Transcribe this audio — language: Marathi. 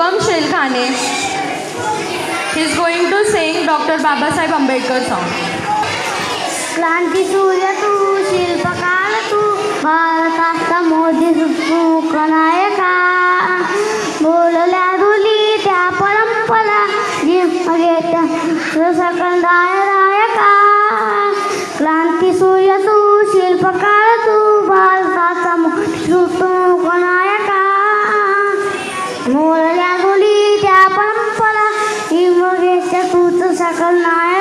Shubham शेलखाने. He is going to sing Dr. Babasaheb Ambedkar song. क्रांती सूर्य तू, शिल्पकार तू, भारताचा मोदी सुप्रमुख नायका. बोलल्या रुली त्या परंपरा, घेत्या सकल दायका. क्रांती सूर्य तू, शिल्पकार तू, भारताचा मोदी सुप्रमुख नायका. बोलल्या रुली त्या परंपरा, घेत्या तूच सकल नायका.